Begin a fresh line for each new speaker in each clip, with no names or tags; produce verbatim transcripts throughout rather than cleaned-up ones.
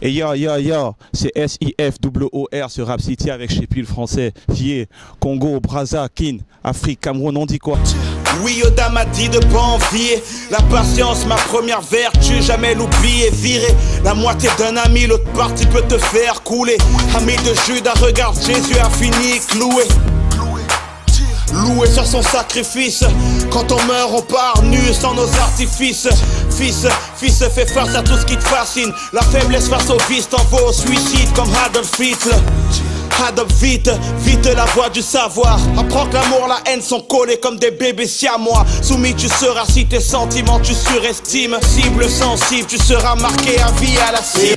Et yo, yo, yo, c'est S I F W O R sur Rap City avec chez le français. Fier, Congo, Brazza, Kin, Afrique, Cameroun, on dit quoi?
Oui, Yoda m'a dit de pas envier. La patience, ma première vertu, jamais l'oublier. Virer la moitié d'un ami, l'autre partie peut te faire couler. Ami de Judas, regarde, Jésus a fini cloué. Loué sur son sacrifice. Quand on meurt, on part nu sans nos artifices. Fils, fils, fais face à tout ce qui te fascine. La faiblesse face au vice t'envoie au suicide comme Adolf Hitler. Adopte vite, vite la voie du savoir. Apprends que l'amour, la haine sont collés comme des bébés siamois. Soumis tu seras si tes sentiments tu surestimes. Cible sensible, tu seras marqué à vie à la cible.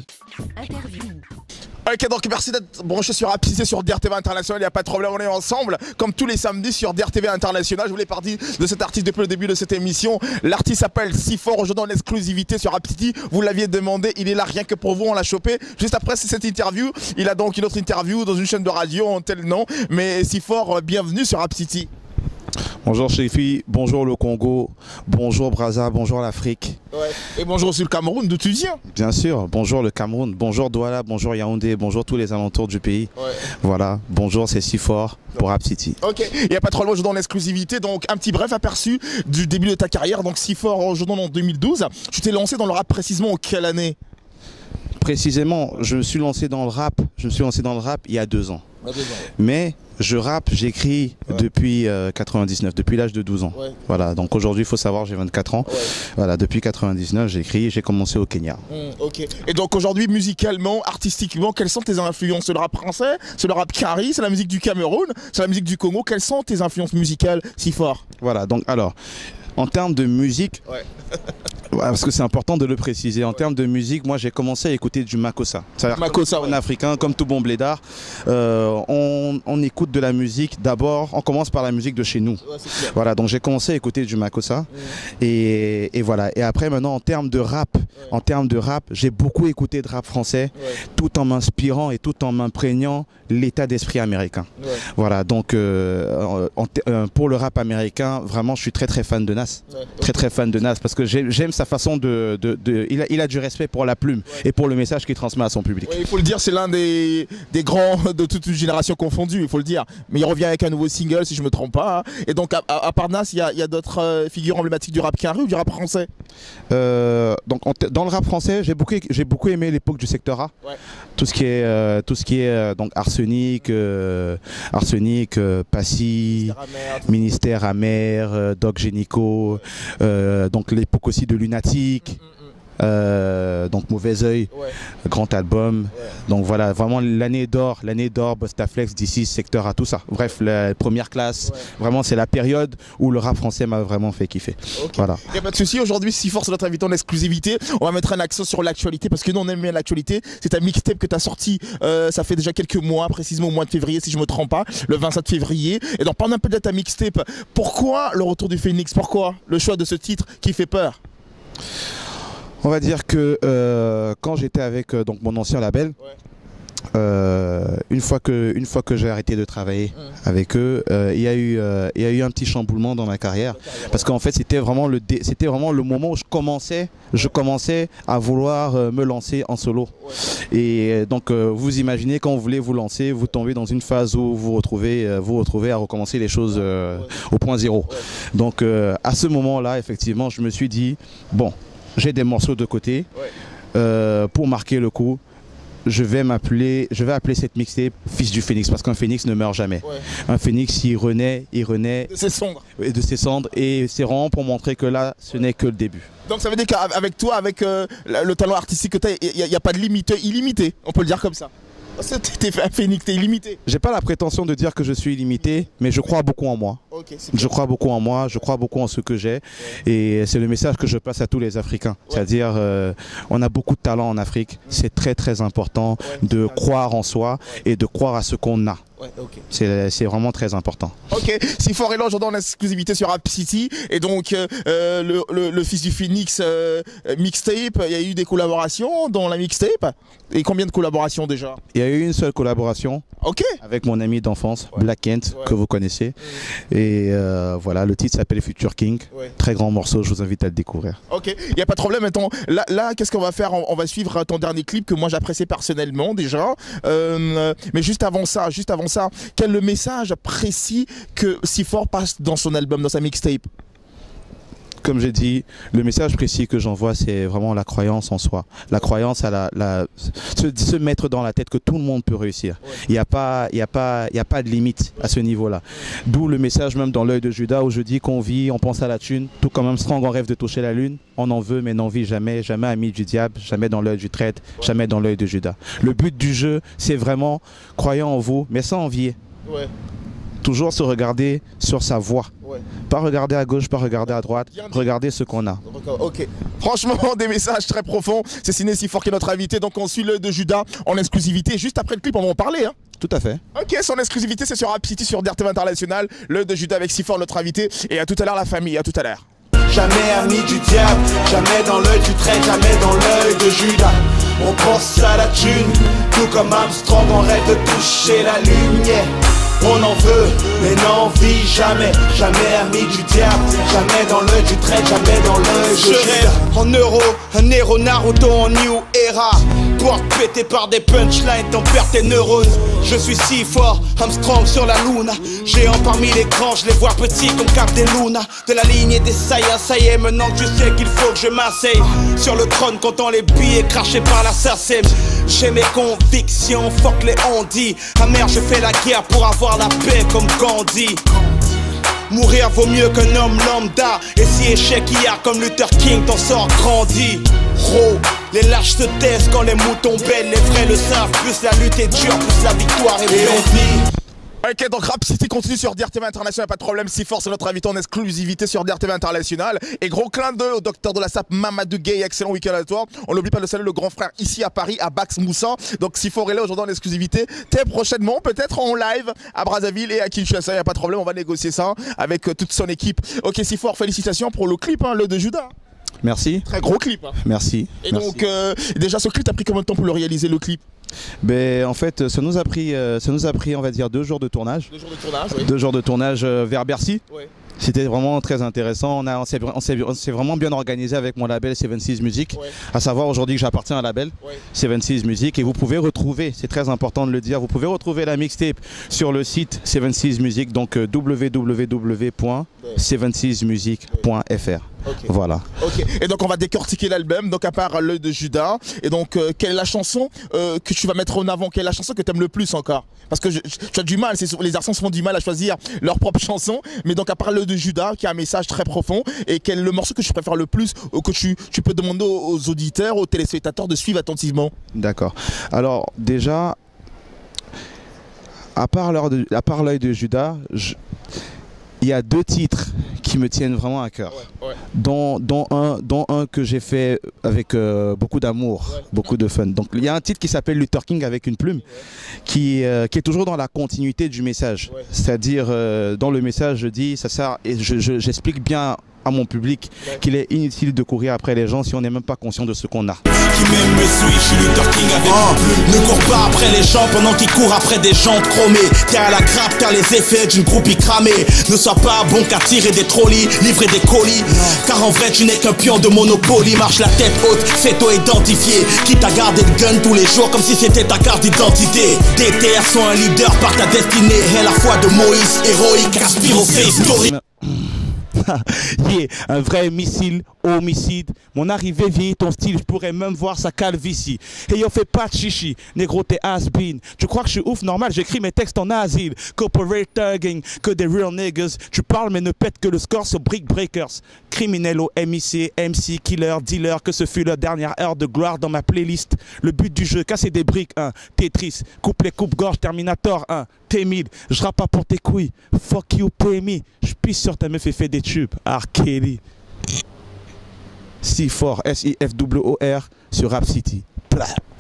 Ok, donc merci d'être branché sur Rap City sur D R T V International, il n'y a pas de problème, on est ensemble comme tous les samedis sur D R T V International. Je voulais parler de cet artiste depuis le début de cette émission. L'artiste s'appelle Sifor, aujourd'hui en exclusivité sur Rap City. Vous l'aviez demandé, il est là rien que pour vous, on l'a chopé. Juste après cette interview, il a donc une autre interview dans une chaîne de radio en tel nom. Mais Sifor, bienvenue sur Rap City.
Bonjour Chefi, bonjour le Congo, bonjour Brazza, bonjour l'Afrique.
Ouais. Et bonjour aussi le Cameroun, d'où tu viens?
Bien sûr, bonjour le Cameroun, bonjour Douala, bonjour Yaoundé, bonjour tous les alentours du pays. Ouais. Voilà, bonjour, c'est Sifor pour Rap City. Ok,
il n'y a pas trop loin, je donne l'exclusivité, donc un petit bref aperçu du début de ta carrière. Donc Sifor, je donne en deux mille douze, tu t'es lancé dans le rap précisément en quelle année?
Précisément, je me suis lancé dans le rap, je me suis lancé dans le rap il y a deux ans. Mais je rappe, j'écris ouais. depuis euh, quatre-vingt-dix-neuf, depuis l'âge de douze ans. Ouais. Voilà, donc aujourd'hui il faut savoir j'ai vingt-quatre ans. Ouais. Voilà, depuis quatre-vingt-dix-neuf j'écris, j'ai commencé au Kenya.
Mmh, ok. Et donc aujourd'hui musicalement, artistiquement, quelles sont tes influences? C'est le rap français, c'est le rap Kari, c'est la musique du Cameroun, c'est la musique du Congo. Quelles sont tes influences musicales Sifor?
Voilà, donc alors, en termes de musique, ouais. parce que c'est important de le préciser, en ouais. termes de musique, moi j'ai commencé à écouter du Makossa.
Makossa,
en ouais. africain, comme tout bon blédard, euh, on, on écoute de la musique d'abord, on commence par la musique de chez nous. Ouais, voilà, donc j'ai commencé à écouter du Makossa. Mmh. Et, et voilà, et après maintenant en termes de rap, ouais. en termes de rap, j'ai beaucoup écouté de rap français, ouais. tout en m'inspirant et tout en m'imprégnant l'état d'esprit américain. Ouais. Voilà, donc euh, en, en, pour le rap américain, vraiment je suis très très fan de Nas. Ouais. Très très fan de Nas parce que j'aime sa façon de... de, de il, a, il a du respect pour la plume ouais. et pour le message qu'il transmet à son public.
Ouais, il faut le dire, c'est l'un des, des grands de toute une génération confondue, il faut le dire. Mais il revient avec un nouveau single si je me trompe pas. Hein. Et donc à, à, à part Nas, il y a, y a d'autres euh, figures emblématiques du rap Kari ou du rap français?
euh, donc en, dans le rap français, j'ai beaucoup, beaucoup aimé l'époque du secteur A. Ouais. Tout ce qui est, euh, tout ce qui est euh, donc Arsenic, euh, Arsenic, euh, Passy, Ministère Amer, euh, Doc Génico, euh, donc l'époque aussi de Lunatic. Mm, mm. Euh, donc Mauvais Oeil, ouais. grand album, ouais. donc voilà vraiment l'année d'or, l'année d'or, Bostaflex, D six, Secteur A, tout ça. Bref, la première classe, ouais. vraiment c'est la période où le rap français m'a vraiment fait kiffer. Okay. Voilà.
Il n'y a pas de souci, aujourd'hui Sifor c'est notre invité en exclusivité, on va mettre un accent sur l'actualité parce que nous on aime bien l'actualité. C'est ta mixtape que tu as sorti, euh, ça fait déjà quelques mois, précisément au mois de février si je me trompe pas, le vingt-sept février. Et donc parle un peu de ta mixtape, pourquoi le retour du Phénix, pourquoi le choix de ce titre qui fait peur?
On va dire que euh, quand j'étais avec euh, donc mon ancien label, ouais. euh, une fois que une fois que j'ai arrêté de travailler mmh. avec eux, euh, il y a eu euh, il y a eu un petit chamboulement dans ma carrière carrière parce qu'en fait c'était vraiment le c'était vraiment le moment où je commençais je commençais à vouloir euh, me lancer en solo. Ouais. Et donc euh, vous imaginez quand vous voulez vous lancer, vous tombez dans une phase où vous retrouvez euh, vous retrouvez à recommencer les choses euh, ouais. au point zéro. Ouais. Donc euh, à ce moment-là, effectivement, je me suis dit bon, j'ai des morceaux de côté ouais. euh, pour marquer le coup. Je vais m'appeler, je vais appeler cette mixtape Fils du Phénix parce qu'un phénix ne meurt jamais. Ouais. Un phénix, il renaît, il renaît
de ses cendres.
Et de ses cendres et c'est vraiment pour montrer que là, ce n'est que le début.
Donc ça veut dire qu'avec toi, avec euh, le talent artistique que tu as, il n'y a, a pas de limite illimité, on peut le dire comme ça. T'es un phénix, t'es illimité.
J'ai pas la prétention de dire que je suis illimité, mais je crois beaucoup en moi. Okay, je crois beaucoup en moi, je crois beaucoup en ce que j'ai. Ouais. Et c'est le message que je passe à tous les Africains. Ouais. C'est-à-dire, euh, on a beaucoup de talent en Afrique. Mmh. C'est très très important ouais, de croire en soi ouais. et de croire à ce qu'on a. Ouais, okay. C'est vraiment très important.
Ok, Sifor est là aujourd'hui en exclusivité sur Rap City. Et donc euh, le, le, le Fils du Phénix euh, mixtape, il y a eu des collaborations dans la mixtape. Et combien de collaborations déjà?
Il y a eu une seule collaboration.
Ok.
Avec mon ami d'enfance, ouais. Black Kent, ouais. que vous connaissez. Mmh. Et Et euh, voilà, le titre s'appelle Future King. Ouais. Très grand morceau, je vous invite à le découvrir.
Ok, il n'y a pas de problème. Attends, là, là qu'est-ce qu'on va faire? on, on va suivre ton dernier clip que moi j'apprécie personnellement déjà. Euh, mais juste avant ça, juste avant ça, quel est le message précis que Sifor passe dans son album, dans sa mixtape?
Comme j'ai dit, le message précis que j'envoie, c'est vraiment la croyance en soi. La croyance à la, la se, se mettre dans la tête que tout le monde peut réussir. Il n'y a pas, il y a pas, il y a pas de limite à ce niveau-là. D'où le message même dans l'œil de Judas où je dis qu'on vit, on pense à la thune, tout comme Armstrong on rêve de toucher la lune. On en veut mais n'en vit jamais, jamais ami du diable, jamais dans l'œil du traître, jamais dans l'œil de Judas. Le but du jeu, c'est vraiment croyant en vous, mais sans envier. Ouais. Toujours se regarder sur sa voie. Ouais. Pas regarder à gauche, pas regarder à droite, regarder ce qu'on a.
Ok. Franchement, des messages très profonds. C'est Ciné Sifor qui est notre invité. Donc on suit l'œil de Judas en exclusivité. Juste après le clip, on va en parler. Hein.
Tout à fait.
Ok, son exclusivité, c'est sur Rap City, sur D R T V International. L'œil de Judas avec Sifor, notre invité. Et à tout à l'heure, la famille. À tout à l'heure.
Jamais ami du diable, jamais dans l'œil du trait, jamais dans l'œil de Judas. On pense à la thune, tout comme Armstrong, on rêve de toucher la lumière. On en veut, mais n'en vit jamais, jamais ami du diable, jamais dans l'œil du trait, jamais dans l'œil de Judas. Je rêve en euro, un héros Naruto en New Era. Porte pété par des punchlines, t'en perds tes neurones. Je suis si fort, Armstrong sur la luna. Géant parmi les grands, je les vois petits comme Cap des Luna. De la lignée des Saiyans, ça y est, maintenant que je sais qu'il faut que je m'asseye sur le trône, comptant les billets crachés par l'assassin. J'ai mes convictions, fuck les on-dit. Amer, je fais la guerre pour avoir la paix comme Gandhi. Mourir vaut mieux qu'un homme lambda. Et si échec y a comme Luther King, t'en sors grandi. Gros, les lâches se taisent quand les moutons bêlent. Les vrais le savent, plus la lutte est dure, plus la victoire est belle.
Ok, donc Rap City continue sur D R T V International, pas de problème. Sifor, c'est notre invité en exclusivité sur D R T V International. Et gros clin d'œil au docteur de la S A P, Mamadou Gueye, excellent week-end à toi. On n'oublie pas de saluer le grand frère ici à Paris, à Bax Moussa. Donc Sifor est là aujourd'hui en exclusivité. Très prochainement, peut-être en live à Brazzaville et à Kinshasa, il n'y a pas de problème, on va négocier ça avec toute son équipe. Ok, Sifor, félicitations pour le clip, hein, l'œil de Judas.
Merci.
Très gros clip. Hein.
Merci.
Et
Merci.
donc, euh, déjà, ce clip, t'as pris combien de temps pour le réaliser, le clip?
Ben, en fait, ça nous a pris, euh, ça nous a pris, on va dire, deux jours de tournage.
Deux jours de tournage, oui.
Deux jours de tournage euh, vers Bercy. Oui. C'était vraiment très intéressant. On, a, on, s'est, on, s'est, on s'est vraiment bien organisé avec mon label soixante-six Music. Ouais. À savoir aujourd'hui que j'appartiens à un label, ouais. soixante-six Music. Et vous pouvez retrouver, c'est très important de le dire, vous pouvez retrouver la mixtape sur le site soixante-six Music, donc euh, w w w point soixante-six music point f r. Okay. Voilà.
Ok. Et donc on va décortiquer l'album. Donc à part l'œil de Judas. Et donc euh, quelle est la chanson euh, que tu vas mettre en avant? Quelle est la chanson que tu aimes le plus encore? Parce que je, je, tu as du mal. Les garçons se font du mal à choisir leur propre chanson. Mais donc à part l'œil de Judas, qui a un message très profond. Et quel est le morceau que tu préfères le plus, euh, que tu, tu peux demander aux, aux auditeurs, aux téléspectateurs de suivre attentivement?
D'accord. Alors déjà, à part l'œil de, à part l'œil de Judas, je... il y a deux titres qui me tiennent vraiment à cœur, ouais, ouais. Dont, dont, un, dont un que j'ai fait avec euh, beaucoup d'amour, ouais. beaucoup de fun. Donc il y a un titre qui s'appelle Luther King avec une plume, ouais. qui, euh, qui est toujours dans la continuité du message. Ouais. C'est-à-dire, euh, dans le message, je dis, ça sert, et je, je, j'explique bien à mon public ouais. qu'il est inutile de courir après les gens si on n'est même pas conscient de ce qu'on a.
Qui m'aime me suit, je suis Luther King avec oh. Ne cours pas après les gens pendant qu'ils courent après des gens chromés. T'es à la grappe, t'as les effets d'une groupie cramée. Ne sois pas bon qu'à tirer des trolleys, livrer des colis. Non. Car en vrai tu n'es qu'un pion de Monopoly. Marche la tête haute, fais-toi identifier. Quitte à garder le gun tous les jours comme si c'était ta carte d'identité. D T R sont un leader par ta destinée. Et la foi de Moïse, héroïque, aspire au fait historique.
Yeah, un vrai missile, homicide. Mon arrivée vieillit ton style, je pourrais même voir sa calvitie. Et yo, fais pas de chichi, négro t'es has-been. Tu crois que je suis ouf, normal, j'écris mes textes en asile. Corporate thugging, que des real niggas. Tu parles mais ne pète que le score sur Brick Breakers. Criminel au M I C, M C, killer, dealer. Que ce fut la dernière heure de gloire dans ma playlist. Le but du jeu, casser des briques, un. Tetris, coupe les coupes-gorge, Terminator, un. Timide, je rappe pas pour tes couilles. Fuck you, pay me. Je pisse sur ta meuf et fais des tubes. R. Kelly. Sifor, S I F W O R sur Rap City. Blah.